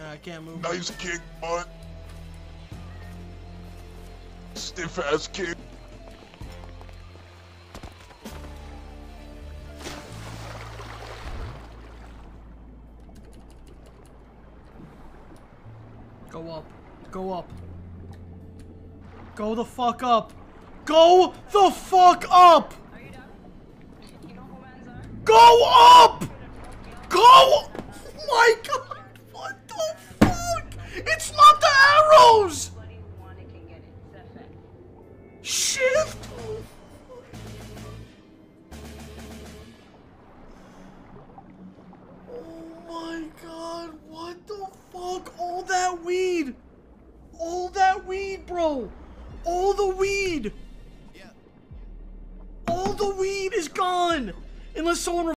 I can't move. Nice kick, bud. Stiff ass kick. Go up. Go up. Go the fuck up. Go the fuck up! Are you done? You know who mans are? Go up! Go! Oh my god! What the fuck? It's not the arrows! Anybody who want it can get it. It's that fact. Shift! Oh my god, what the fuck? All that weed! All that weed, bro! All the weed! All the weed is gone! Unless someone